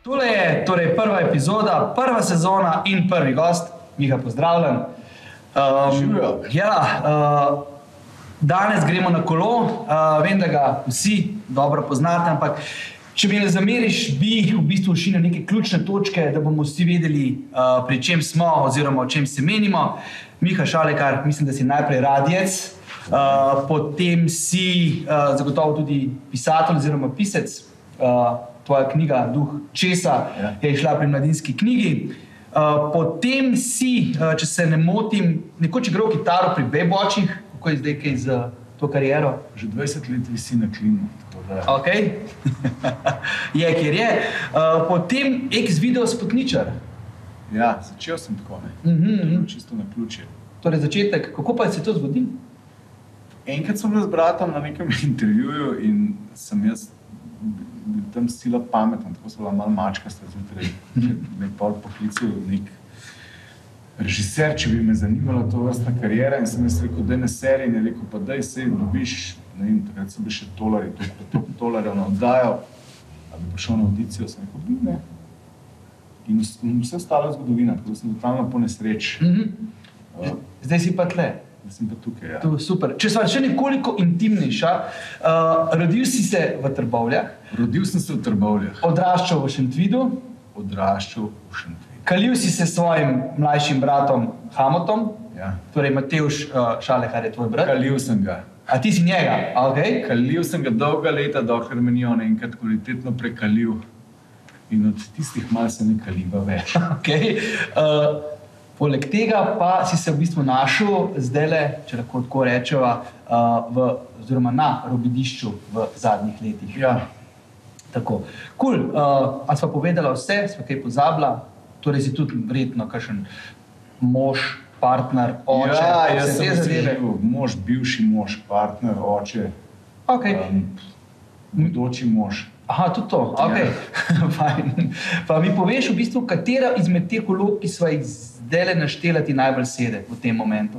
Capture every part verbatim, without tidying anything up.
Tole je torej prva epizoda, prva sezona in prvi gost. Miha, pozdravljen. Um, ja, uh, danes gremo na kolo. Uh, vem, da ga vsi dobro poznate, ampak če mi ne zameriš, bi v bistvu šli na neke ključne točke, da bomo vsi vedeli, uh, pri čem smo oziroma o čem se menimo. Miha Šalekar, mislim, da si najprej radijec, uh, potem si uh, zagotovo tudi pisatelj oziroma pisec. Uh, Tvoja knjiga Duh česa ja. je išla pri Mladinski knjigi. Uh, potem si, uh, če se ne motim, nekoč igral kitaro pri Bebočih. Kako je zdaj kaj za to kariero? Že dvajset let visi na klinu. Ok. je, kjer je. Uh, potem ex-video spotničar. Ja, začel sem tako, ne. Mm-hmm. Čisto na ključe. Torej začetek, kako pa se to zgodil? Enkrat sem bil z bratom na nekem intervjuju in sem jaz bil tam sila pameten, tako so bila malo mačkasta zjutraj. Me pol poklical nek režiser, če bi me zanimala to vrstna karijera in sem jaz rekel, daj na seriji in je rekel, pa daj sej dobiš, ne vem, takrat so bili še tolari, toliko tolarjev na oddajo, a bi prišel na audicijo, sem rekel, ne. In vse ostalo je zgodovina, tako da sem totalno po nesreč. Mm-hmm. uh, Zdaj si pa tle. Da sem pa tukaj, ja. To, super. Če sva še nekoliko intimnejša, uh, rodil si se v Trbovljah. Rodil sem se v Trbovljah. Odraščal v Šentvidu. Odraščal v Šentvidu. Kalil si se s svojim mlajšim bratom Hamotom. Ja. Torej Matevž uh, Šalekar je tvoj brat. Kalil sem ga. A ti si njega? Okay. Kalil sem ga dolga leta, dokler me ni on enkrat kvalitetno prekalil. In od tistih mal se ne kaliva več. Okay. Uh, Poleg tega pa si se v bistvu našel zdajle, če lahko tako rečeva, v, oziroma na Robidišču v zadnjih letih. Ja. Tako. Cool. Uh, a sva povedala vse, sva kaj pozabila, torej si tudi verjetno kakšen mož, partner, oče. Ja, jaz sem vseživel, mož, bivši mož, partner, oče, okay. um, bodoči mož. Aha, tudi to, ok. Ja. Fajn. Pa mi poveš v bistvu, katera izmed teh vlog, ki sva jih zdajle naštela, ti najbolj sede v tem momentu?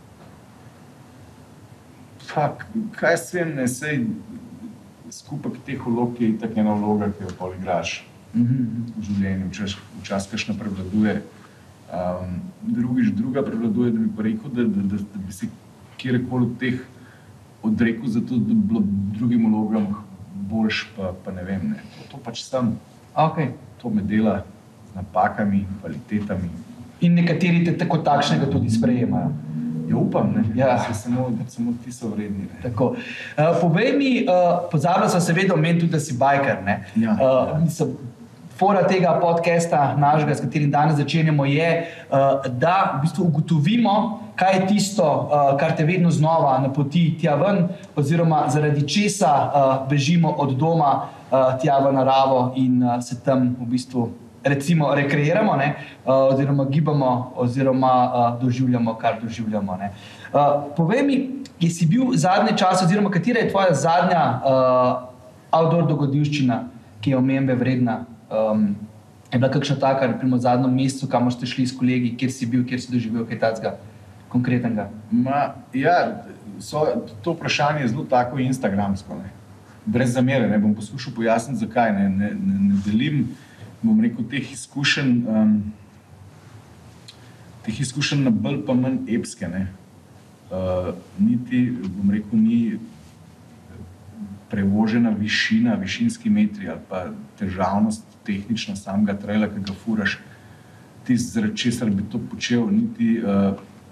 Fak, kaj svem, ne, sej skupek teh vlog je itak ena vloga, ki jo pol igraš mm-hmm. v življenju, včasih kakšna prevladuje. Um, drugič, druga prevladuje, da bi pa rekel, da, da, da, da bi se kjerkoli od teh odrekel, zato da bi bilo drugim vlogam boljš, pa, pa ne vem, ne. To, to pač sem. Okay. To me dela z napakami, kvalitetami. In nekateri te tako takšnega tudi sprejemajo. Ja, upam, ne. Ja. Samo, samo ti so vredni, ne. Tako. Uh, povej mi, uh, pozabila sem seveda omeniti tudi, da si biker, ne. Ja. Uh, ja. Fora tega podcasta našega, s katerim danes začenjamo, je, uh, da v bistvu ugotovimo, kaj je tisto, uh, kar te vedno znova napoti tja ven, oziroma zaradi česa uh, bežimo od doma uh, tja v naravo in uh, se tam v bistvu recimo rekreiramo, ne, uh, oziroma gibamo, oziroma uh, doživljamo, kar doživljamo. Ne. Uh, povej mi, je si bil zadnji čas, oziroma katera je tvoja zadnja uh, outdoor dogodivščina, ki je omembe vredna? Um, je bila kakšna taka, naprimer v zadnjem mesecu, kamor ste šli s kolegi, kjer si bil, kjer si doživel kaj takega konkretnega? Ma, ja, so, to vprašanje je zelo tako instagramsko, ne. Brez zamere, ne, bom poskušal pojasniti, zakaj, ne, ne, ne, ne delim, bom rekel, teh izkušenj, um, teh izkušenj na bolj pa manj epske, ne. Uh, niti, bom rekel, ni prevožena višina, višinski metri ali pa težavnost tehnična samega traila, ki ga furaš, ti zaradi česar bi to počel, niti uh,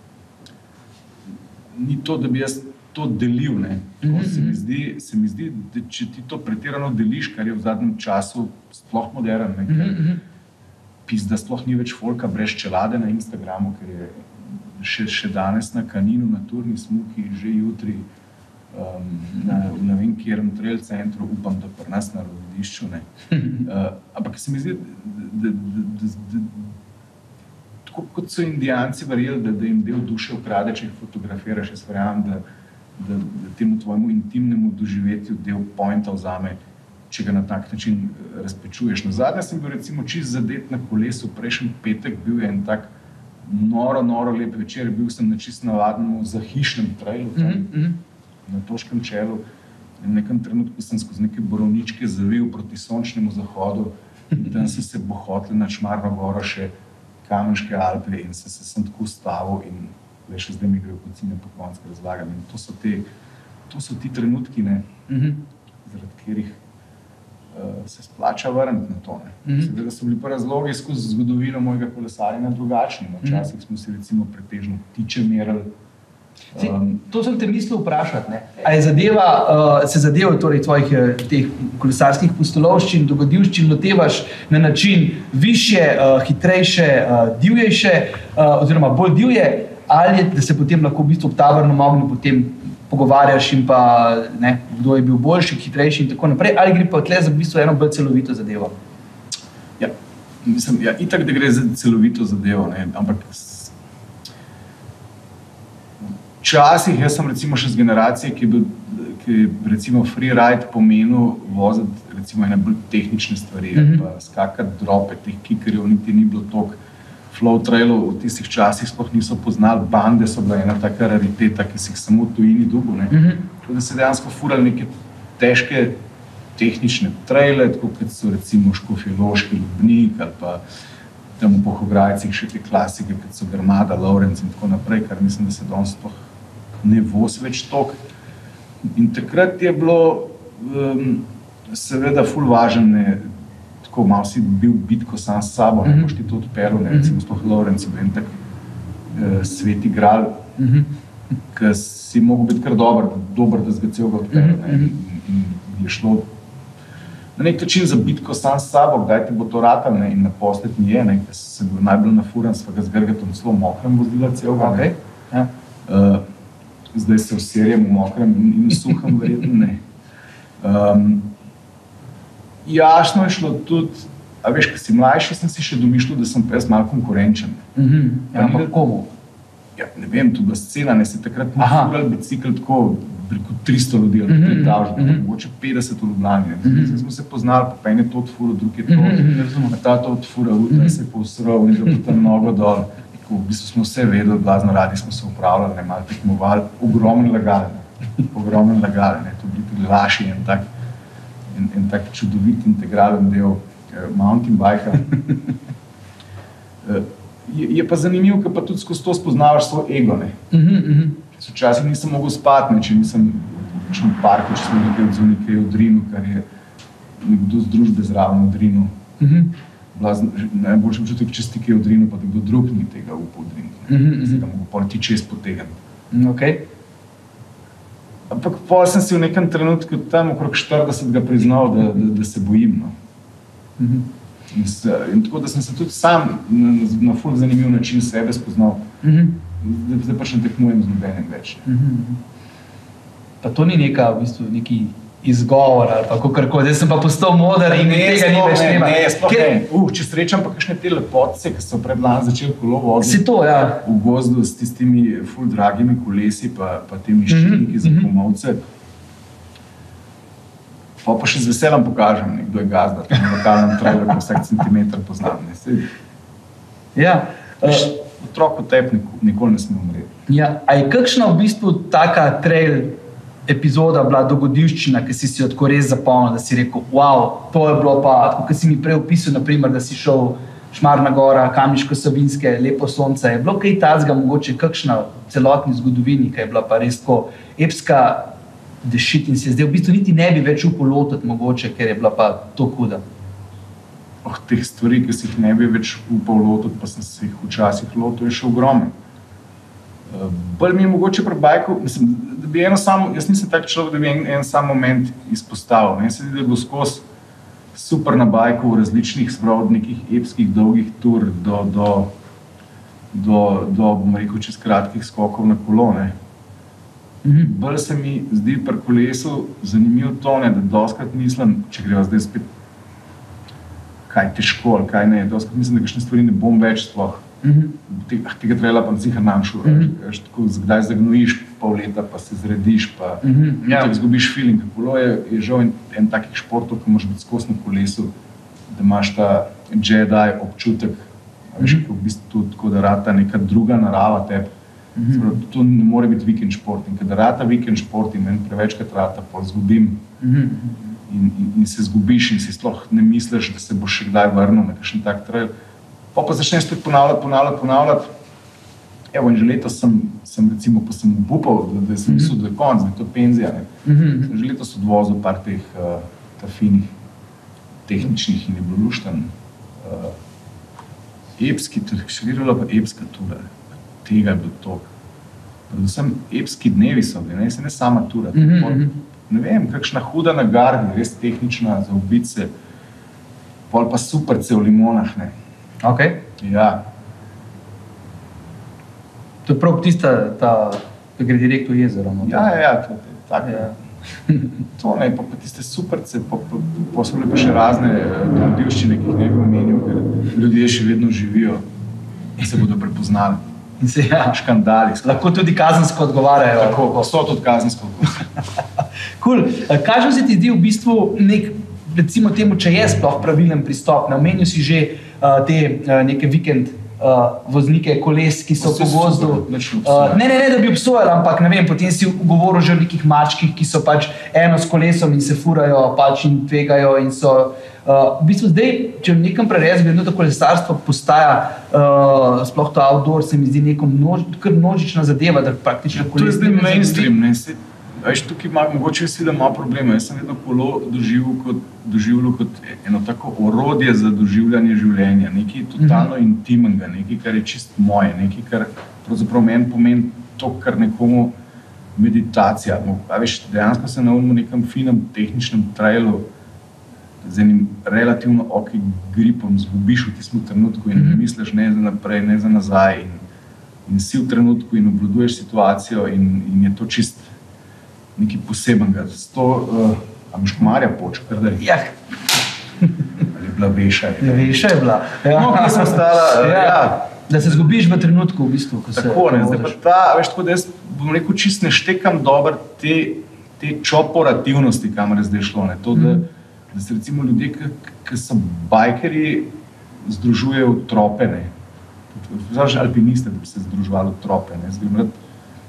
ni to, da bi jaz to delil, ne. Mm-hmm. Se mi zdi, se mi zdi, da če ti to pretirano deliš, kar je v zadnjem času sploh modern, ne, ker mm-hmm. pizda sploh ni več folka brez čelade na Instagramu, ker je še, še danes na Kaninu, na turni smuki, že jutri Um, na, na vem, kjerem trail centru, upam, da pri nas na Robidišču, ne. Uh, ampak se mi zdi, da, da, da, da, tako kot so Indijanci verjeli, da, da jim del duše ukrade, če jih fotografiraš, jaz verjamem, da, da, da temu tvojemu intimnemu doživetju del pointa vzame, če ga na tak način razpečuješ. Na zadnje sem bil recimo čist zadet na kolesu, prejšnji petek bil je en tak noro, noro lep večer, bil sem na čist navadnemu zahišnem trailu tam, mm-hmm. na Toškem čelu. In v nekem trenutku sem skozi neke borovničke zavil proti sončnemu zahodu Tam so se bohotili na Šmarno goro še Kamenške Alpe in se, se sem tako stavil in le še zdaj mi grejo kocine po koncu razlagam. In to so, te, to so ti trenutki, ne, mm-hmm. zaradi katerih uh, se splača vrniti na to. Mm-hmm. Seveda so bili pa razlogi skozi zgodovino mojega kolesarjenja drugačni. Včasih smo si recimo pretežno tiče merili. Si, to sem te mislil vprašati. Ne? A je zadeva, uh, se zadeva torej tvojih teh kolesarskih pustolovščin, dogodivščin lotevaš na način više, uh, hitrejše, uh, divjejše uh, oziroma bolj divje, ali je, da se potem lahko v bistvu ob tabornem ognju potem pogovarjaš in pa ne, kdo je bil boljši, hitrejši in tako naprej, ali gre pa tle za v bistvu eno bolj celovito zadevo? Ja, mislim, ja, itak, da gre za celovito zadevo, ne, ampak včasih, jaz sem recimo še z generacije, ki je, ki je recimo freeride pomenil voziti recimo ene bolj tehnične stvari, mm-hmm. pa skakati drope, teh kikerjev niti ni bilo toliko, flow trailov v tistih časih sploh niso poznali, bande so bila ena taka rariteta, ki si jih samo v tujini dugo, ne. Mm-hmm. Da se dejansko furali neke težke tehnične traile, tako kot so recimo Škofjeloški, Lubnik ali pa tam v Pohograjcih še te klasike, kot so Grmada, Lovrenc in tako naprej, kar mislim, da se danes sploh ne voz več tok. In takrat je bilo um, seveda ful važen, ne, tako malo si bil bitko sam s sabo, ne, mm-hmm. boš ti to odperil, ne, recimo sploh Lovrenc je bil en tak uh, sveti gral, mm-hmm. ki si mogel biti kar dober, dober da z ga celega odperil, ne, in, in je šlo na nek način za bitko sam s sabo, kdaj ti bo to ratal, ne, in naposled mi je, ne, ker sem bil najbolj nafuran, sva ga z Grgatom celo mokrem vozila celega, okay. Ja. Uh, zdaj se vserjem v mokrem in, in suhem verjetno ne. Um, jasno je šlo tudi, a veš, ko si mlajši, sem si še domišljal, da sem pes malo konkurenčen. Mm-hmm. Ja, ampak komu? Ja, ne vem, to bila scena, ne, se takrat ni furali bicikl tako, preko tristo ljudi, ali mm-hmm. petavžno, mm-hmm. mogoče petdeset v Ljubljani. Mm-hmm. Zdaj smo se poznali, pa en je to odfuro, drug je to, mm-hmm. ta to odfuro, mm-hmm. se je povsral in da tam nogo dol. V bistvu smo vse vedeli, blazno radi smo se upravljali, ne, malo tekmovali, ogromno lagali, ogromno lagali, ne, to bili tudi laši, en tak, en, en tak čudovit integralen del eh, mountain bikea. eh, je, je pa zanimivo, ker pa tudi skozi to spoznavaš svoj ego, ne. Mm-hmm. Včasih nisem mogel spati, ne, če nisem v parku, če smo nekaj odzul nekaj v Drinu, kar je nekdo z družbe zraven v Drinu. Mm-hmm. Najboljši občutek, če si kaj v Drinu, pa da kdo drug ni tega upal v Drinu. Mm-hmm. Se ga mogo pol ti čez potegati. Okay. Ampak pol sem si v nekem trenutku tam okrog štirideset ga priznal, da, da, da se bojim. No. Mm-hmm. In, se, in tako, da sem se tudi sam na, na ful zanimiv način sebe spoznal. Mm-hmm. Zdaj pa še ne tekmujem z nobenim več. Mm-hmm. Pa to ni neka, v bistvu, neki izgovor ali pa kakorkoli, zdaj sem pa postal moder in ne, tega ni več nema. Ne, sploh ne. Uh, če srečam pa kakšne te lepotce, ki so pred lani začeli kolo voziti. Si to, ja. V gozdu s tistimi ful dragimi kolesi pa, pa temi ščitniki mm-hmm. za komovce. Pa pa še z veseljem pokažem, ne, kdo je gazda, tam na lokalnem trailu, ko vsak centimeter poznam. Ne. Ja. Uh, Otrok v tep nikoli ne sme umreti. Ja. A je kakšna v bistvu taka trail epizoda bila dogodivščina, ki si si jo tako res zapomnil, da si rekel, wow, to je bilo pa, tako kot si mi prej opisal, naprimer, da si šel Šmarna gora, Kamniško-Savinjske, lepo sonce, je bilo kaj tazga, mogoče kakšna v celotni zgodovini, ki je bila pa res tako epska dešit in si je zdaj v bistvu niti ne bi več upal lotiti mogoče, ker je bila pa to huda. Oh, teh stvari, ki si jih ne bi več upal lotiti, pa sem se jih včasih lotil, je še ogromen. Uh, bolj mi je mogoče pri bajku, mislim, da bi eno samo, jaz nisem tak človek, da bi en, en sam moment izpostavil. Meni se zdi, da je bilo skozi super na bajku v različnih sprav, nekih epskih, dolgih tur do, do, do, do bom rekel, čez kratkih skokov na kolo, ne. Mm-hmm. Bolj se mi zdi pri kolesu zanimivo to, ne, da doskrat mislim, če greva zdaj spet kaj težko ali kaj ne, doskrat mislim, da kakšne stvari ne bom več sploh. Mm-hmm. Te, tega trela pa nasiha nanšu, mm-hmm. tako zdaj zagnojiš pol leta, pa se zrediš, pa mm-hmm. ja. tako zgubiš feeling. Kolo je, je žal en, en takih športov, ki moraš biti skozi na kolesu, da imaš ta Jedi občutek, mm-hmm. veš, v bistvu tako, da rata neka druga narava tebi. Mm-hmm. Sprav, to ne more biti vikend šport in kada rata vikend šport in meni prevečkrat rata, pol zgubim. Mm-hmm. in, in, in se zgubiš in si sploh ne misliš, da se boš še kdaj vrnil na kakšen tak trail. Pa pa začneš spet ponavljati, ponavljati, ponavljati. Evo, in že letos sem, sem recimo, pa sem upal, da, da sem mislil, da je konc, da je to penzija. Mm-hmm. Sem že letos odvozil par teh uh, ta finih, tehničnih in je bilo lušten. Uh, epski, širila pa epska tura. Tega je bilo to. Predvsem epski dnevi so bili, ne, se ne sama tura. Mm-hmm. Ne vem, kakšna huda na gardi, res tehnična za ubice. Pol pa superce v limonah, ne. Okay. Ja. To je prav tista, ta, ki gre direkt v jezero. No, ja, ja, ja, to je tako. Ja. To ne, pa, pa tiste superce, pa, pa, pa so bile pa še razne dogodivščine, ki jih ne bi omenil, ker ljudje še vedno živijo in se bodo prepoznali. In se, ja. Škandali. Lahko tudi kazensko odgovarjajo. Tako, pa so tudi kazensko odgovarjajo. Cool. Kaj se ti zdi v bistvu nek, recimo temu, če je sploh pravilen pristop? Ne omenil si že uh, te uh, neke vikend Uh, voznike koles, ki so po gozdu. Uh, ne, ne, ne, da bi obsojali, ampak ne vem, potem si govoril že o nekih mačkih, ki so pač eno s kolesom in se furajo pač in tvegajo in so. Uh, v bistvu zdaj, če v nekem prerez gledno, da kolesarstvo postaja, uh, sploh to outdoor, se mi zdi neko množ, kar množična zadeva, da praktično koles. To je zdaj mainstream, ne? Se, veš, tukaj ima, mogoče vsi, da ima problema. Jaz sem vedno kolo doživljal kot, doživljal kot eno tako orodje za doživljanje življenja, nekaj totalno mm-hmm. intimnega, nekaj, kar je čist moje, nekaj, kar pravzaprav meni pomeni to, kar nekomu meditacija. A veš, dejansko se na umu nekem finem tehničnem trailu z enim relativno ok gripom zgubiš v tistem trenutku in ne misliš ne za naprej, ne za nazaj in, in si v trenutku in obvladuješ situacijo in, in je to čist nekaj posebenega. Zato, uh, a miš komarja poč, kar da je? Ja. Ali je bila veša? Je veša je bila. Ja. No, ki sem stala, uh, ja. ja. Da se zgubiš v trenutku, v bistvu, ko se... Tako, ne, zdaj pa ta, veš, tako da jaz bom rekel, čist ne štekam dober te, te čoporativnosti, kamar je zdaj šlo, ne, to, mm. da, da se recimo ljudje, ki so bajkerji, združujejo v trope, ne. Znaš, alpiniste, da bi se združovali v trope, ne, zdaj bi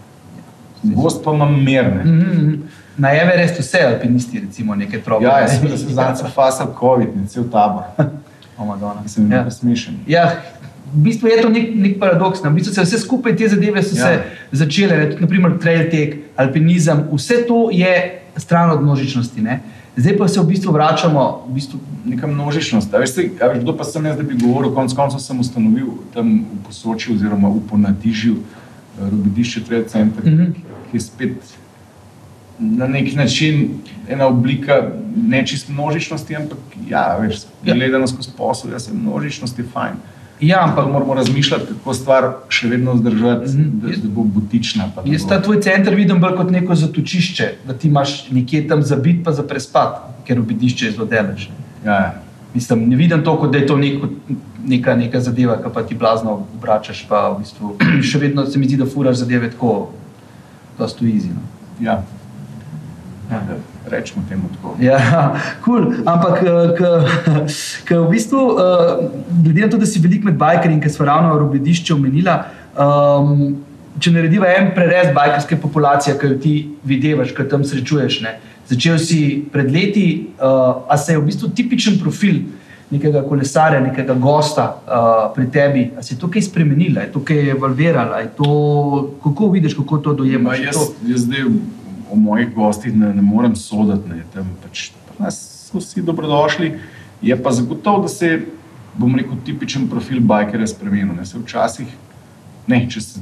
gost pa imam merne. Mm-hmm. Na Everestu vse alpinisti, recimo, neke trope. Ja, jaz sem, da se zanca fasal COVID, ne, cel tabor. O, Madonna. Sem ja. nekaj smešen. Ja, v bistvu je to nek, nek paradoks. V bistvu se vse skupaj te zadeve so ja. se začele, ne, tudi naprimer trail tek, alpinizem, vse to je stran od množičnosti, ne. Zdaj pa se v bistvu vračamo, v bistvu... Neka množičnost. A veš, se, a veš, kdo pa sem jaz, da bi govoril, konc koncev sem ustanovil tam v Posočju oziroma v Ponadižju Robedišče Trail Center, mm-hmm. ki je spet na nek način ena oblika ne čist množičnosti, ampak ja, veš, ja. gledano skozi posel, ja, se množičnost je fajn. Ja, ampak moramo razmišljati, kako stvar še vedno vzdržati, mm-hmm. da, da bo butična. Pa jaz ta tvoj center vidim bolj kot neko zatočišče, da ti imaš nekje tam za bit pa za prespat, ker Robedišče je zelo delež. Ja, mislim, ne vidim to, kot da je to neko, neka, neka zadeva, ki pa ti blazno obračaš, pa v bistvu še vedno se mi zdi, da furaš zadeve tako dosto easy. No. Ja. Ja. Rečemo temu tako. Ja, cool. Ampak, k v bistvu, glede na to, da si velik med bajkerji in ker smo ravno Robedišče omenila, um, če narediva en prerez bajkerske populacije, ki jo ti videvaš, ki tam srečuješ, ne? Začel si pred leti, uh, a se je v bistvu tipičen profil nekega kolesarja, nekega gosta uh, pri tebi, a se je to kaj spremenila, je to kaj evalvirala, je to, kako vidiš, kako to dojemaš? Jaz, jaz zdaj o mojih gostih ne, ne morem soditi, ne, tam pač nas so vsi dobrodošli, je pa zagotovo, da se, bom rekel, tipičen profil bajkerja spremenil, ne, se včasih, ne, če se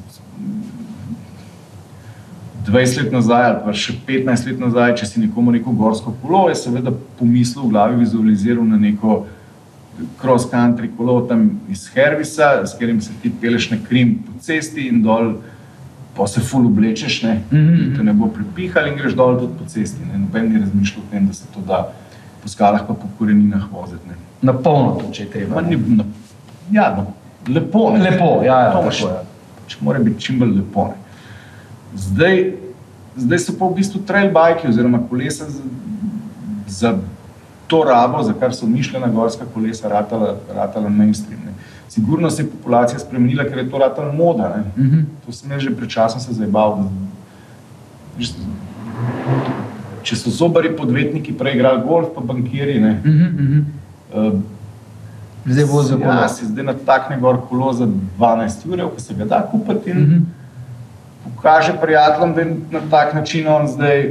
dvajset let nazaj ali pa še petnajst let nazaj, če si nekomu neko gorsko kolo, je seveda pomislil v glavi, vizualiziral na neko cross country kolo tam iz Hervisa, s katerim se ti peleš na Krim po cesti in dol, pa se ful oblečeš, ne, mm-hmm. te ne bo pripihal in greš dol tudi po cesti, ne, noben ni razmišljal o tem, da se to da po skalah pa po koreninah voziti, ne. Na polno to, če je treba. Ni, na, ja, no, lepo, ne. Lepo, ja, ja, to tako, ja. Če mora biti čim bolj lepo, ne. Zdaj, zdaj so pa v bistvu trail bajki oziroma kolesa za, za to rabo, za kar so mišljena gorska kolesa, ratala, ratala mainstream. Ne. Sigurno se je populacija spremenila, ker je to ratala moda. Ne. Mm-hmm. To sem jaz že pred časom se zajebal. če so zobari podvetniki prej igrali golf, pa bankiri, ne. Mhm, Uh, zdaj vozijo kolo. Ja, si zdaj natakne gor kolo za dvanajst ur, ko se ga da kupiti in Mhm. pokaže prijateljem, da je na tak način on zdaj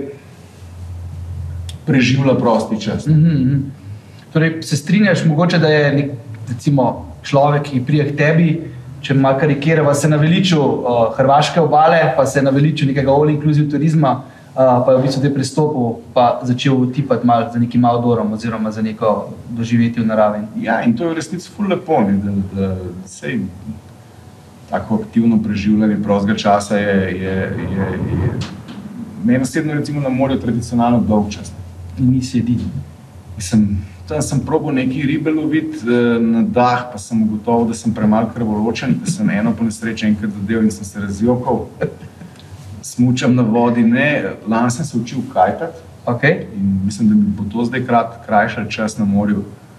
preživlja prosti čas. Mhm. Torej, se strinjaš mogoče, da je nek, recimo, človek, ki prije k tebi, če malo karikirava, se naveličil uh, hrvaške obale, pa se naveličil nekega all-inclusive turizma, Uh, pa je v bistvu te pristopil, pa začel tipati malo za nekim outdoorom oziroma za neko doživetje v naravi. Ja, in to je v resnici ful lepo, ne, da, da sej tako aktivno preživljanje prostega časa je, je, je, je meni osebno recimo na morju tradicionalno dolg čas. In nisi edini. Mislim, tam sem probal neki ribe loviti eh, na dah, pa sem ugotovil, da sem premalo krvoločen, da sem eno po nesreči enkrat zadev in sem se razjokal. Smučam na vodi, ne, lani sem se učil kajtati. Okay. In mislim, da mi bo to zdaj krat, krajšal čas na morju.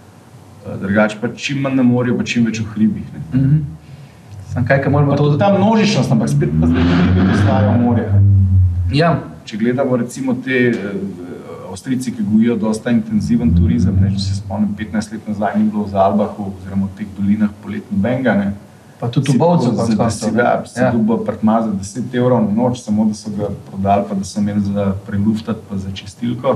Drugače pa čim manj na morju, pa čim več v hribih. Ne. Mm-hmm. Sam kaj, kaj moramo to... Ta množičnost, ampak spet pa zdaj hribi postajajo morje. Ja. Če gledamo recimo te uh, Avstrijci, ki gojijo dosta intenziven turizem, ne, če se spomnim, petnajst let nazaj ni bilo v Zalbahu oziroma v teh dolinah poletno benga, ne. Pa tudi v Bovcu. Da si ga, si ja. dobil apartma za deset evrov na noč, samo da so ga prodali, pa da so imeli za preluftati, pa za čistilko.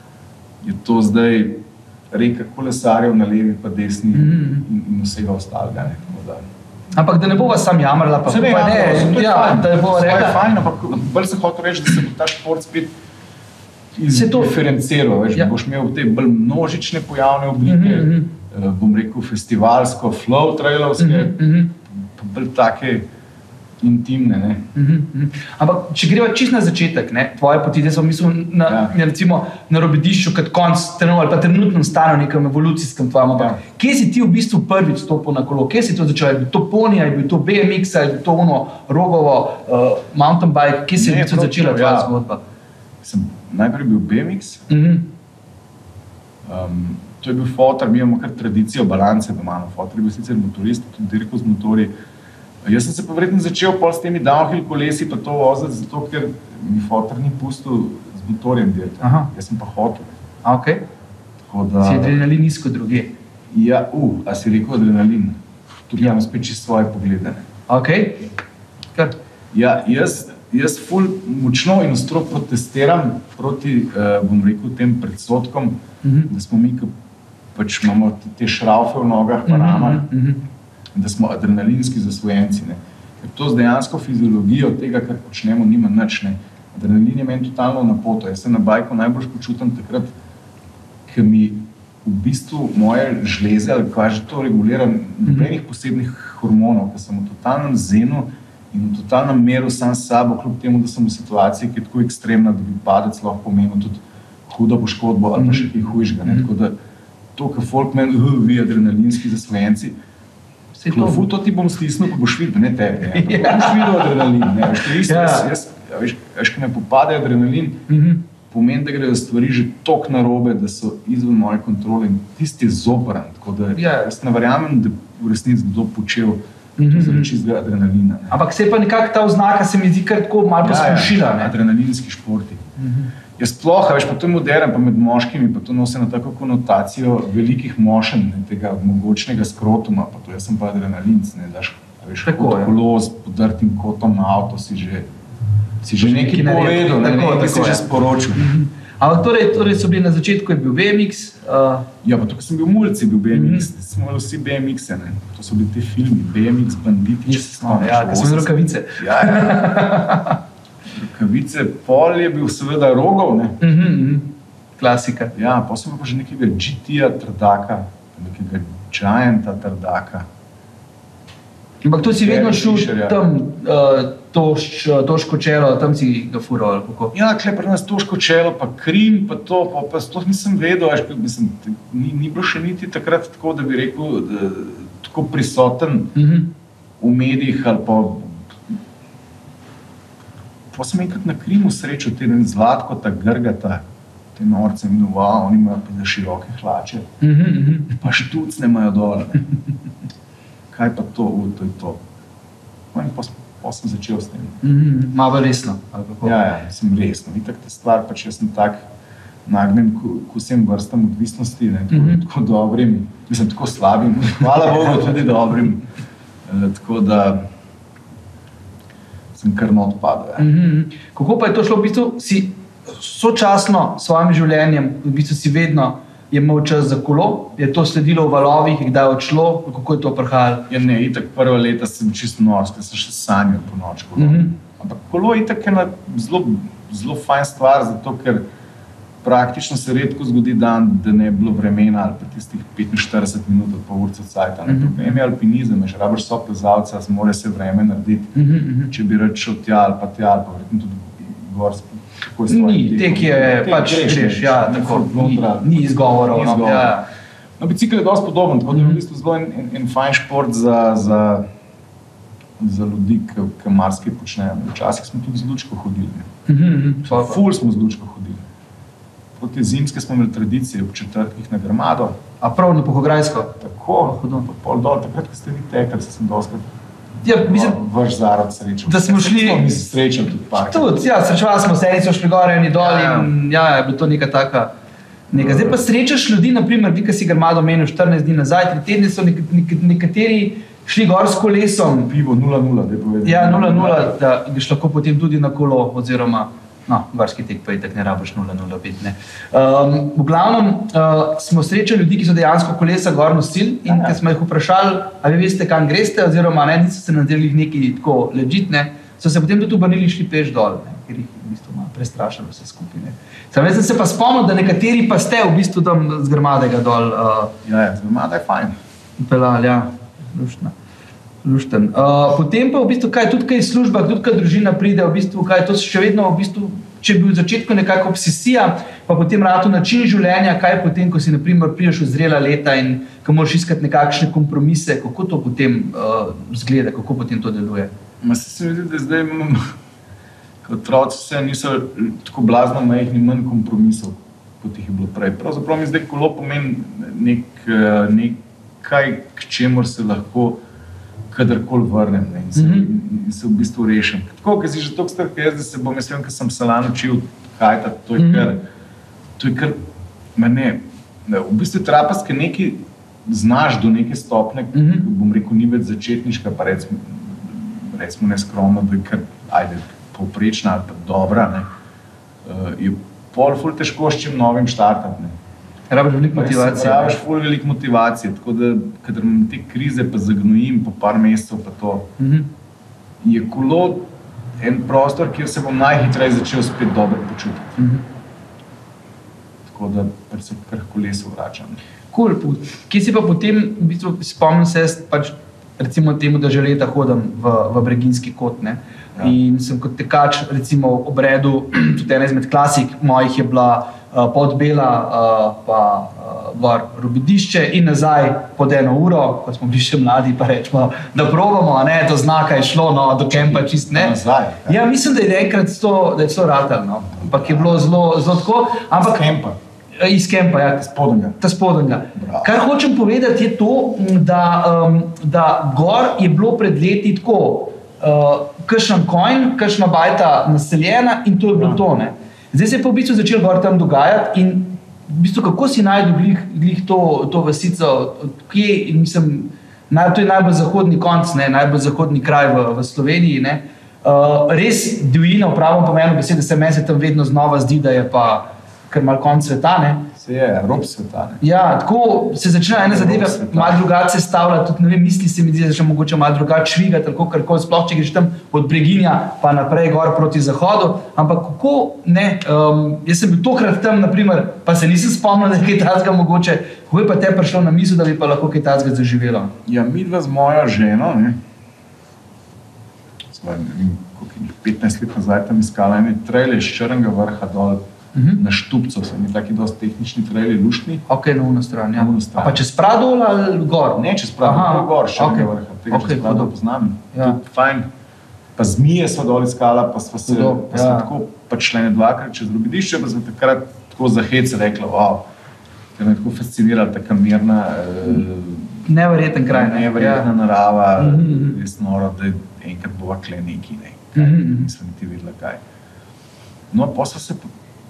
Je to zdaj reka kolesarjev na levi pa desni mm-hmm. in, in vsega ostalega. Ne, ampak da ne bova sam jamrala, pa, se ne, pa ne, ja, ja, da ne bova rekla. To je fajn, ampak bolj se hotel reči, da se bo ta šport spet izdiferenciral, veš, ja. boš imel te bolj množične pojavne oblike, mm-hmm. bom rekel festivalsko, flow trailovske, mm-hmm. pa bolj take intimne. Ne? Mm-hmm. Ampak če greva čist na začetek, ne, tvoje poti, zdaj sem mislil na, ja. recimo, na robedišču, kot konc trenutno ali pa trenutnem stanju, nekem evolucijskem tvojem, ampak ja. kje si ti v bistvu prvič stopil na kolo, kje si to začel, je bil to pony, je bil to B M X, je bil to ono rogovo uh, mountain bike, kje si ne, je začela tvoja ja. zgodba? Sem najprej bil B M X, mm-hmm. um, to je bil fotor, mi imamo kar tradicijo balance doma, no, fotor je bil sicer motorist, tudi dirkal z motorji. Jaz sem se pa verjetno začel pol s temi downhill kolesi pa to voziti, zato ker mi fotor ni pustil z motorjem delati. Jaz sem pa hotel. Okay. Da... Si adrenalin nizko druge? Ja, uh, a si rekel adrenalin. Tukaj imam spet čisto svoje poglede. Ok. Kar? Ja, jaz, jaz ful močno in ostro protestiram proti, uh, bom rekel, tem predsodkom, mm-hmm. da smo mi, ki pač imamo te šraufe v nogah, pa ramah, mm-hmm. da smo adrenalinski zasvojenci. Ne. Ker to z dejansko fiziologijo tega, kar počnemo, nima nič. Ne. Adrenalin je meni totalno na poto. Jaz se na bajku najbolj počutim takrat, ker mi v bistvu moje žleze, ali kaj že to regulira, nobenih posebnih hormonov, ker sem v totalnem zenu in v totalnem meru sam s sabo, kljub temu, da sem v situaciji, ki je tako ekstremna, da bi padec lahko pomenil tudi hudo poškodbo ali pa še kaj hujšega. Ne. Tako da to, kar folk meni, uh, vi adrenalinski zasvojenci, Ful, to ti bom stisnil, pa boš videl, ne tebe. Ne. Ja. Boš videl adrenalin. Ne. Veš, isto, ja. jaz, jaz, ja, veš, veš, ko me popade adrenalin, mm-hmm. pomeni, da gredo stvari že toliko narobe, da so izven moje kontrole in tisti je zoparan. Tako da ja. jaz ne verjamem, da v resnici kdo počel mm-hmm. zaradi čistega adrenalina. Ne. Ampak se pa nekako ta oznaka se mi zdi kar tako malo ja, poskušila. Ja, adrenalinski športi. Mm-hmm. Jaz sploh, veš, pa to je modern, pa med moškimi, pa to nosi na tako konotacijo velikih mošenj, ne, tega mogočnega skrotuma, pa to jaz sem pa adrenalinc, ne, daš, veš, tako, kot kolo s podrtim kotom na avto si že, si že nekaj povedal, ne, nekaj si že sporočil. Mm-hmm. Ampak torej, torej so bili na začetku, je bil B M X? Uh... Ja, pa tukaj sem bil mulci, bil B M X, mm-hmm. smo imeli vsi B M X-e, ne, to so bili te filmi, B M X, banditi, če se spomniš. Ja, ker so bili rokavice. Ja, ja. Rokavice, pol je bil seveda Rogov, ne? Mm-hmm. Klasika. Ja, pa sem pa že nekega G T-ja trdaka, nekega Gianta trdaka. Ampak to si vedno šel tam, uh, toš, toško čelo, tam si ga fural, ali kako? Ja, kle pri nas toško čelo, pa Krim, pa to, pa, pa sploh nisem vedel, až, mislim, ni, ni bilo še niti takrat tako, da bi rekel, da, tako prisoten mm-hmm. v medijih ali pa Pa sem enkrat na Krimu srečal te Zlatko, ta Grgata, te norce, in wow, oni imajo pa za široke hlače. Mm-hmm. Pa štucne imajo dole. Kaj pa to, u, to je to. No in pa, pa sem začel s tem. Mm-hmm. Malo resno. Ja, ja, sem resno. Itak ta stvar, pač jaz sem tak, nagnem k vsem vrstam odvisnosti, ne, tako, Mhm. tako dobrim, mislim, tako slabim, hvala Bogu, tudi dobrim. E, tako da sem kar not padel. Ja. Mhm. Kako pa je to šlo? V bistvu si sočasno s svojim življenjem, v bistvu si vedno je imel čas za kolo, je to sledilo v valovih, kdaj je odšlo, kako je to prihajalo? Ja, ne, itak prva leta sem čisto norski, sem še sanjal po noč kolo. Mhm. Ampak kolo je itak ena zelo, zelo fajn stvar, zato ker praktično se redko zgodi dan, da ne bi bilo vremena ali pa tistih petinštirideset minut od pol urca cajta. Ne, Mhm. problem je alpinizem, že rabiš so plezalca, zmore se vreme narediti. Mhm, mhm. Če bi rad šel tja ali pa tja, ali pa verjetno tudi gorski. Kako je s tvojim Ni, tek je Tek pač greš, greš, ja, ne, tako, ful ni, kontra. ni izgovorov. Ni No, izgovorov. ja. No, bicikel je dosti podoben, tako da je v bistvu zelo en, en, en fajn šport za, za, za ljudi, ki, ki marsikaj počnejo. Včasih smo tudi z lučko hodili. Ne. Mhm, mhm, pa- Ful smo z lučko hodili. Proti zimske smo imeli tradicije ob četrtkih na Grmado. A prav na Pohograjsko? Tako, Hudo. pa pol dol, takrat, ko ste vi tekli, se sem doskrat Ja, mislim, vaš zarod srečal. da smo šli- Smo mi se srečal tudi park. tudi, ja, srečevali smo se, eni so šli gor, eni dol Ja. in ja, je bilo to neka taka. Neka. Zdaj pa srečaš ljudi, naprimer, vi, ki si Grmado menil štirinajst dni nazaj, tri tedne so nek, nek, nekateri šli gor s kolesom, Pivo nula nula, da je povedal. ja, nula nula, da greš lahko potem tudi na kolo, oziroma, no, gorski tek pa je tako ne rabiš nula nula pet, ne. Um, v glavnem uh, smo srečali ljudi, ki so dejansko kolesa gor nosili in Ja. ko smo jih vprašali, a vi veste, kam greste, oziroma ne, niso se nadelili neki tako legitne, so se potem tudi obrnili in šli peš dol, ne, ker jih v bistvu malo prestrašilo vse skupaj. Ne. Sam jaz sem se pa spomnil, da nekateri pa ste v bistvu tam z Grmadega dol uh, Ja, ja, Grmada je fajn. pelali, ja, luštno. Lušten. Uh, potem pa v bistvu, kaj tudi kaj služba, tudi kaj družina pride, v bistvu, kaj to še vedno, v bistvu, če bi v začetku nekako obsesija, pa potem rado način življenja, kaj potem, ko si naprimer priješ v zrela leta in ko moraš iskati nekakšne kompromise, kako to potem uh, zgleda, kako potem to deluje? Ma se se mi zdi, da zdaj imam, kot otroci vse niso tako blazno majhni, manj kompromisov, kot jih je bilo prej. Pravzaprav mi zdaj kolo pomeni nek, eh, nekaj, k čemur se lahko kadarkoli vrnem, ne, in, se, Mhm. in, in se v bistvu rešim. Tako, ker si že toliko star, jaz, da se bom, jaz vem, ker sem se lani učil kajtati, to je Mhm. kar, to je kar, ma ne, ne, v bistvu trapas, ker nekaj znaš do neke stopne, Mhm. bom rekel, ni več začetniška, pa recimo, recimo neskromno, da je kar, ajde, povprečna ali pa dobra, ne, uh, je pol ful težko s čim novim štartati, ne. Rabiš veliko motivacije. Rabiš ful veliko motivacije, tako da, kadar imam te krize pa zagnojim po par mesecev pa to, Mhm. je kolo en prostor, kjer se bom najhitreje začel spet dobro počutiti. Mhm. Tako da pač se kar k kolesu vračam. Cool. Kje si pa potem, v bistvu, spomnim se, jaz pač, recimo temu, da že leta hodim v, v Breginski kot, ne? Ja. In sem kot tekač, recimo ob redu, tudi ena izmed klasik mojih je bila uh, Podbela, uh, pa uh, gor Robidišče in nazaj pod eno uro, ko smo bili še mladi, pa rečemo, da probamo, a ne, do znaka je šlo, no, do kempa čist ne. Nazaj, ja. Ja, mislim, da je enkrat to, da je to ratal, no. Ampak je bilo zelo, zelo tako. Ampak, Z kempa. Iz kempa, ja. Spodnjega. Ta spodnjega. Bravo. Kar hočem povedati je to, da, um, da gor je bilo pred leti tako, uh, kakšen konj, kakšna bajta naseljena in to je bilo Ja. to. Ne? Zdaj se je pa v bistvu začelo gor tam dogajati in v bistvu kako si najdel glih, glih to, to vasico, kje, in mislim, naj, to je najbolj zahodni konc, ne? Najbolj zahodni kraj v, v Sloveniji. Ne? Uh, res divjina v pravem pomenu besede, se meni se tam vedno znova zdi, da je pa kar mal konc sveta. Ne? Se je, rob sveta. Ne? Ja, tako se začnejo ene zadeve malo drugače stavljati, tudi ne vem, misli se mi zdi, da se mogoče malo drugače švigati, ali karkoli, sploh če greš tam od Breginja pa naprej gor proti zahodu, ampak kako ne, um, jaz sem bil tokrat tam, naprimer, pa se nisem spomnil, da je kaj takega mogoče, kako je pa te prišlo na misel, da bi pa lahko kaj takega zaživelo? Ja, midva z mojo ženo, ne, sva, ne vem, koliko je, petnajst let nazaj tam iskala ene trajle iz Črnega vrha dol, Mhm. na Štupcu, so mi taki dosti tehnični trajli, luštni. Ok, na uno stran, ja. Na uno stran. A pa čez Pradol ali gor? Ne, čez Pradol, Aha, prav gor, Črnega ok. vrha, tega Ok, čez Pradol hudo. poznam. Ja. Tudi fajn. Pa zmije sva dol iskala, pa sva se, Hudo, pa sva ja. tako pač šla ne dvakrat čez Robidišče, pa sva takrat tako za hec rekla, wow, ker me je tako fascinirala taka mirna, eh, Neverjeten kraj. ne? neverjetna Ja. narava, Mhm. res noro, da enkrat bova kle neki, ne, Mhm. nisva niti videla kaj. No, pa sva se,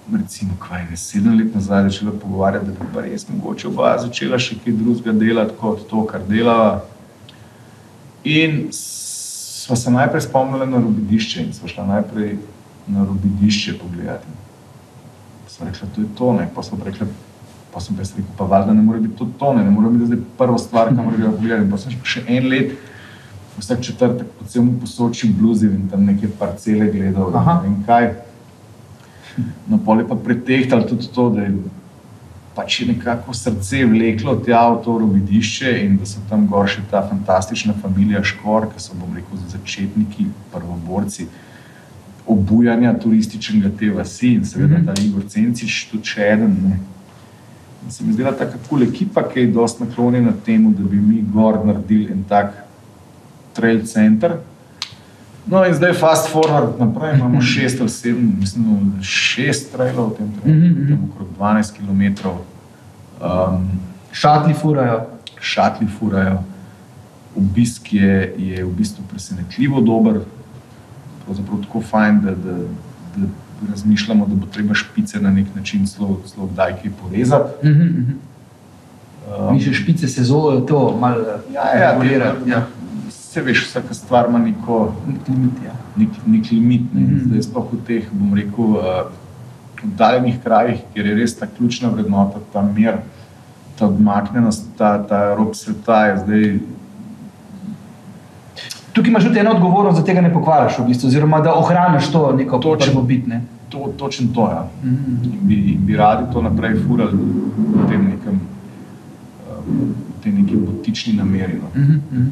recimo, kaj ne, sedem let nazaj začela pogovarjati, da bi pa res mogoče oba začela še kaj drugega delati kot to, kar delava. In sva se najprej spomnila na Robidišče in sva šla najprej na Robidišče pogledati. Pa sva rekla, to je to, ne, pa sva rekla, pa sem pa rekel, pa valjda ne more biti to to, ne, ne more biti zdaj prva stvar, kamor greva pogledati. Pa sem še en let, vsak četrtek po celem Posočju bluzil in tam neke parcele gledal, in kaj. No, pol je pa pretehtal tudi to, da je pač nekako srce vleklo tja v to Robidišče in da so tam gor še ta fantastična familija Škor, ki so, bom rekel, začetniki, prvoborci obujanja turističnega te vasi in seveda ta Igor Cencič, tudi še eden. Ne. In se mi zdela taka cool ekipa, ki je dosti naklonjena temu, da bi mi gor naredili en tak trail center. No in zdaj fast forward naprej, imamo šest ali sedem, mislim, šest trailov v tem trenutku, tam okrog dvanajst kilometrov. Um, šatli furajo. Šatli furajo. Obisk je, je v bistvu presenetljivo dober, pravzaprav tako fajn, da, da, da razmišljamo, da bo treba špice na nek način celo, celo kdaj kaj porezati. Mm-hmm. Um, Mi še špice se zove to malo ja, ja, regulirati. Ja. Se veš, vsaka stvar ima neko, nek limit. Ja. Nek, nek limit ne. Mm-hmm. Zdaj sploh v teh, bom rekel, oddaljenih krajih, kjer je res ta ključna vrednota, ta mir, ta odmaknjenost, ta, ta rob sveta je zdaj. Tukaj imaš tudi eno odgovornost, da tega ne pokvariš v bistvu, oziroma da ohraniš to neko prvobit, ne? To, točno to, ja. Mm-hmm. In bi, in bi radi to naprej furali v tem nekem, v tej neki botični nameri. No. Mm-hmm.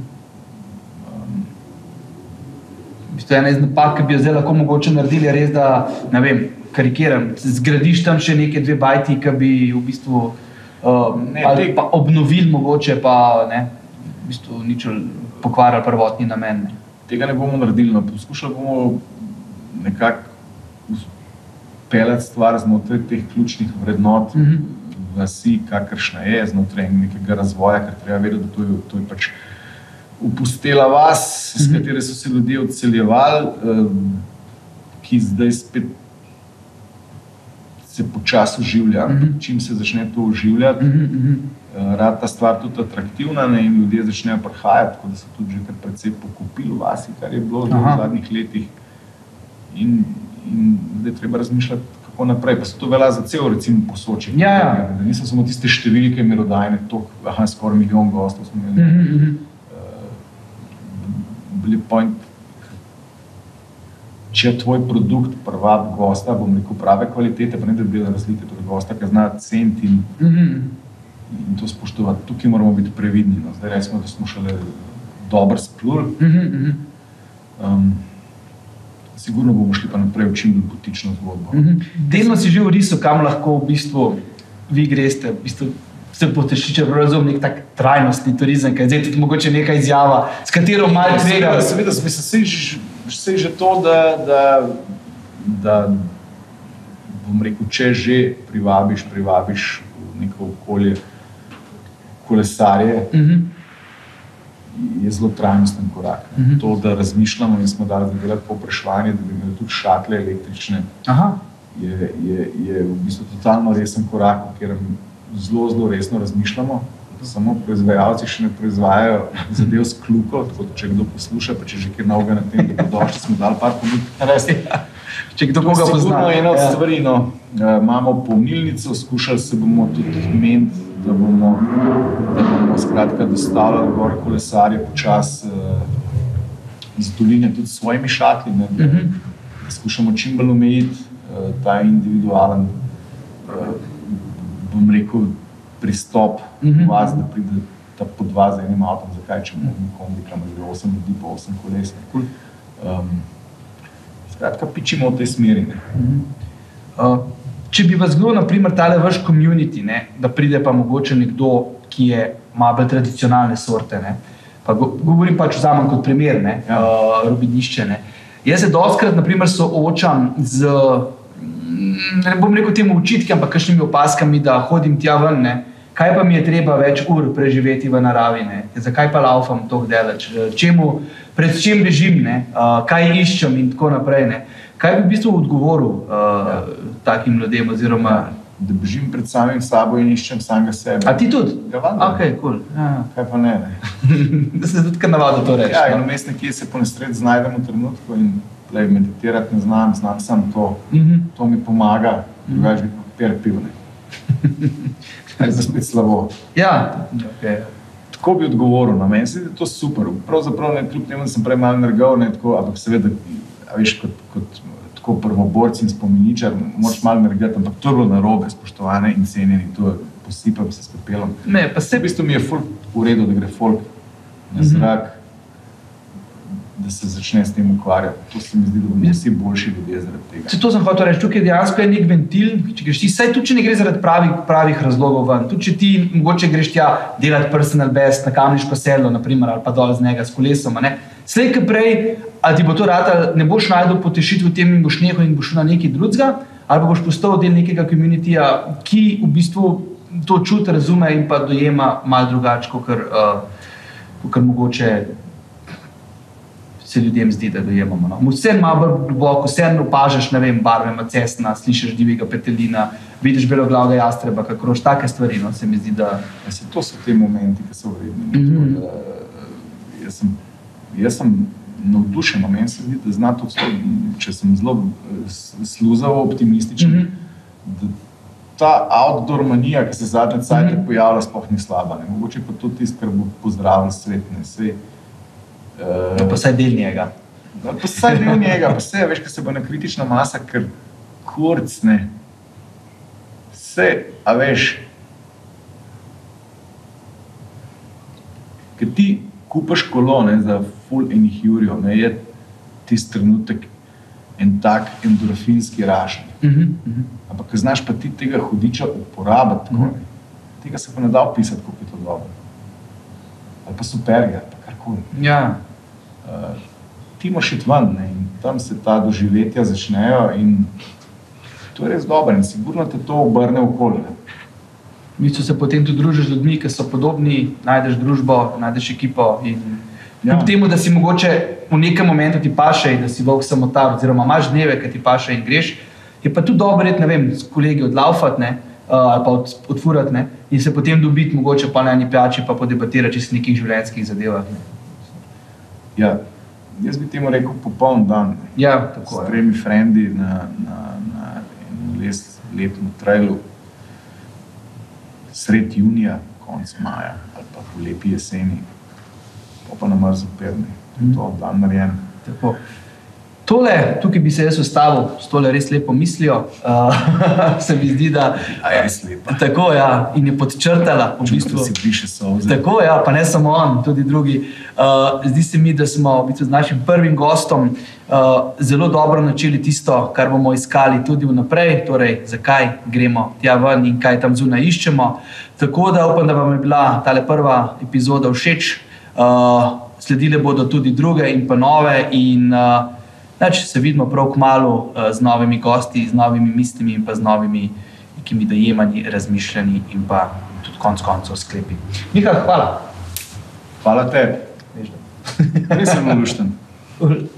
To je ena iz napak, ki bi jo zdaj lahko mogoče naredili, res da, ne vem, karikiram, zgradiš tam še neke dve bajti, ki bi v bistvu uh, ne, ali pa obnovili mogoče, pa ne, v bistvu nič pokvarjali prvotni namen. Ne. Tega ne bomo naredili, no, poskušali bomo nekako peljati stvar znotraj teh ključnih vrednot mm-hmm. vasi, kakršna je, znotraj nekega razvoja, ker treba vedeti, da to je, to je pač upustela vas, s katere so se ljudje odseljevali, ki zdaj spet se počasi oživlja. Čim se začne to oživljati, rad ta stvar tudi atraktivna, ne, in ljudje začnejo prihajati, tako da so tudi že kar precej pokupili v vasi, kar je bilo v zadnjih letih. In, in zdaj treba razmišljati, kako naprej. Pa se to velja za cel, recimo, Posočje. Ja, ja. Da niso samo tiste številke merodajne, tok, aha, skoraj milijon gostov smo imeli. Mm-hmm. Point, če tvoj produkt prvabi gosta, bom rekel prave kvalitete, pa ne da bi bile razlike, torej gosta, ki zna ceniti in, mm-hmm. in to spoštovati. Tukaj moramo biti previdni. No. Zdaj recimo, da smo šele dobro spluli. Mm-hmm. Um, sigurno bomo šli pa naprej v čim bolj botično zgodbo. Mm-hmm. Delno si že v risu, kam lahko v bistvu vi greste, v bistvu se potešiče razum nek tak trajnostni turizem, kaj je zdaj tudi mogoče neka izjava, s katero malo tvega. Seveda, seveda, se je že to, da, da, da bom rekel, če že privabiš, privabiš v neko okolje kolesarje, mm-hmm. je zelo trajnosten korak. Mm-hmm. To, da razmišljamo in smo dali delati povpraševanje, da bi imeli tudi šatle električne, je, je, je v bistvu totalno resen korak, v katerem zelo, zelo resno razmišljamo. Samo proizvajalci še ne proizvajajo zadev s kljuko, tako da če kdo posluša, pa če že kjer novega na tem, da došli smo dali par ponudb. Če kdo koga pozna. Sigurno ena od stvari, no, imamo polnilnico, skušali se bomo tudi meniti, da bomo, da bomo skratka dostavljali gor kolesarje počas uh, iz doline tudi s svojimi šatli, ne, da, mm-hmm. da skušamo čim bolj omejiti uh, ta individualen uh, bom rekel, pristop mm-hmm. vas, da pride ta po dva za enim avtom, zakaj, če bomo kombikam, že osem ljudi pa osem koles. Um, skratka, pičimo v tej smeri. Ne. Mm-hmm. Uh, če bi vas kdo, naprimer, tale vaš community, ne, da pride pa mogoče nekdo, ki je malo bolj tradicionalne sorte, ne, pa go, govorim pač vzamem kot primer, ne, ja. uh, Robidišče, ne. Jaz se dostkrat, naprimer, soočam z ne bom rekel temu učitki, ampak kakšnimi opaskami, da hodim tja ven, ne. Kaj pa mi je treba več ur preživeti v naravi, ne. Zakaj pa laufam toliko daleč, čemu, pred čem bežim, ne, uh, kaj iščem in tako naprej, ne. Kaj bi v bistvu odgovoril uh, ja. takim ljudem? Oziroma... Ja, da bežim pred samim sabo in iščem samega sebe. A ti tudi? Ja, vanda. Okay, cool. Ja. Kaj pa ne, ne. Da se tudi kar navadil to reči. Ja, in vmes nekje se po nesred znajdem v trenutku in lej, meditirati ne znam, znam sam to. Mm-hmm. To mi pomaga, drugače bi papir pil, ne. Kaj je spet slabo. Ja, okay. Tako bi odgovoril, no, meni se je to super. Pravzaprav ne, kljub temu, da sem prej malo nergal, ne, tako, ampak seveda, a veš, kot, kot tako prvoborci in spomeničar, moraš malo nergati, ampak to je bilo narobe, spoštovane in cenjeni, to je, posipam se s pepelom. Ne, pa se... V bistvu mi je folk v redu, da gre folk na zrak, da se začne s tem ukvarjati. To se mi zdi, da bomo vsi boljši ljudje zaradi tega. Se to sem hotel reči, tukaj dejansko je nek ventil, če greš ti, saj tudi če ne gre zaradi pravih, pravih razlogov ven, tudi če ti mogoče greš tja delati personal best na Kamniško sedlo, naprimer, ali pa dol z njega s kolesom, ne? Slej, kaj prej, ali ti bo to rata, ne boš najdel potešitve v tem in boš nehal in boš šel na nekaj drugega, ali pa boš postal del nekega communityja, ki v bistvu to čuti, razume in pa dojema malo drugače, kakor, uh, kakor mogoče se ljudem zdi, da dojemamo. No. Vse malo bolj globoko, vse opažaš, ne vem, barve macesna, slišiš divjega petelina, vidiš beloglavega jastreba, kakorož, take stvari, no, se mi zdi, da... Ja, se to so te momenti, ki so vredni. Mm-hmm. Da, jaz, sem, jaz sem navdušen, meni se zdi, da zna to, če sem zelo sluzavo optimističen, mm-hmm. da ta outdoor manija, ki se zadnje cajte mm-hmm. pojavlja, sploh ni slaba. Ne. Mogoče pa to tisto, kar bo pozdravil svet, ne, sej, Uh, pa saj del njega. Pa saj del njega, pa saj, veš, ko se bo ena kritična masa, ker kurc, ne. Vse, a veš, ker ti kupaš kolo, ne, za ful enih jurjev, ne, je tisti trenutek en tak endorfinski rašen. Mm-hmm. Ampak, ko znaš pa ti tega hudiča uporabiti, tako, mm-hmm. tega se pa ne da opisati, kako je to dobro. Ali pa superga, ali pa karkoli. Ja. Uh, ti moraš iti ven, ne, in tam se ta doživetja začnejo in to je res dobro in sigurno te to obrne okoli. V bistvu se potem tudi družiš z ljudmi, ki so podobni, najdeš družbo, najdeš ekipo in kljub ja. temu, da si mogoče v nekem momentu ti paše in da si volk samotar oziroma imaš dneve, ki ti paše in greš, je pa tudi dobro iti, ne vem, s kolegi odlaufati, ne, uh, ali pa od, odfurati, ne, in se potem dobiti mogoče pa na eni pijači pa podebatirati čez nekih življenjskih zadevah. Ne. Ja, jaz bi temu rekel popoln dan. Ne. Ja, tako s tremi frendi na, na, na enem les, lepem trailu sred junija, konc maja ali pa v lepi jeseni, pa pa na mrzu perni. Mm. To dan narejen. Tako. Tole, tukaj bi se jaz ustavil s tole res lepo mislijo. Uh, se mi zdi, da... A je res lepa. Tako, ja, in je podčrtala. V bistvu, si briše solze. Tako, ja, pa ne samo on, tudi drugi. Uh, zdi se mi, da smo v bistvu z našim prvim gostom uh, zelo dobro načeli tisto, kar bomo iskali tudi vnaprej, torej zakaj gremo tja ven in kaj tam zunaj iščemo. Tako da upam, da vam je bila tale prva epizoda všeč. Uh, sledile bodo tudi druge in pa nove in uh, Znači, se vidimo prav kmalu uh, z novimi gosti, z novimi mislimi in pa z novimi nekimi dojemanji, razmišljanji in pa tudi konc koncev sklepi. Miha, hvala. Hvala tebi. Res sem navdušen.